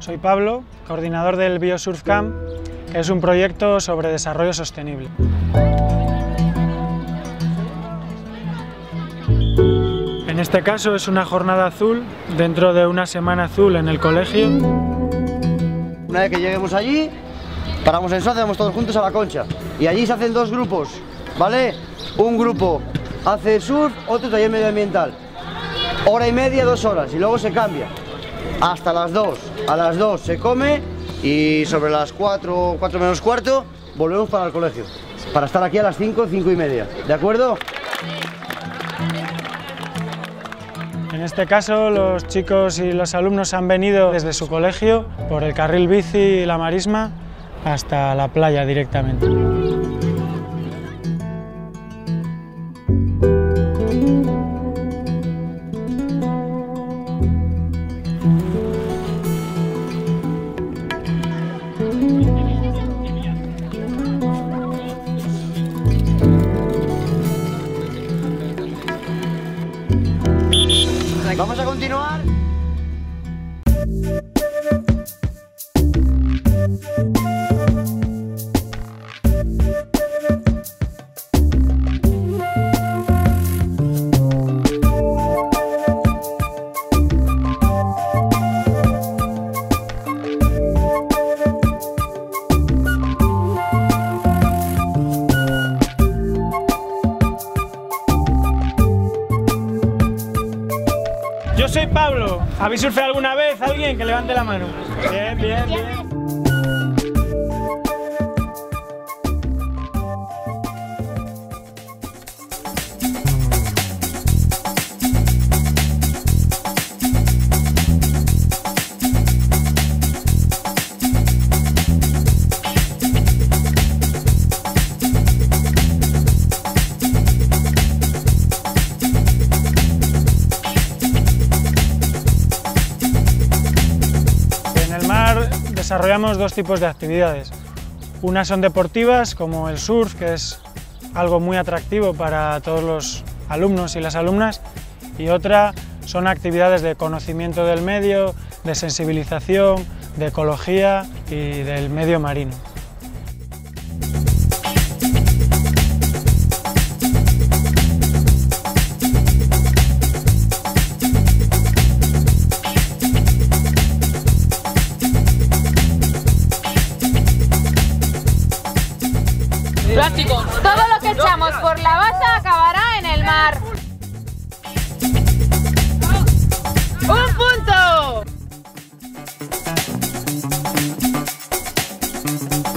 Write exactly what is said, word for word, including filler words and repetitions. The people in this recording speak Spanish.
Soy Pablo, coordinador del Biosurf Camp, que es un proyecto sobre desarrollo sostenible. En este caso es una jornada azul dentro de una semana azul en el colegio. Una vez que lleguemos allí, paramos en Soace, vamos todos juntos a la concha. Y allí se hacen dos grupos, ¿vale? Un grupo hace surf, otro taller medioambiental. Hora y media, dos horas, y luego se cambia. Hasta las dos. A las dos se come y sobre las cuatro, cuatro menos cuarto, volvemos para el colegio. Para estar aquí a las cinco, cinco y media. ¿De acuerdo? En este caso, los chicos y los alumnos han venido desde su colegio por el carril bici y la marisma hasta la playa directamente. Vamos a continuar. Yo soy Pablo. ¿Habéis surfeado alguna vez? ¿Alguien? Que levante la mano. Bien, bien, bien. Desarrollamos dos tipos de actividades. Unas son deportivas, como el surf, que es algo muy atractivo para todos los alumnos y las alumnas, y otra son actividades de conocimiento del medio, de sensibilización, de ecología y del medio marino. Plástico. Todo lo que echamos por la base acabará en el mar. ¡Un punto!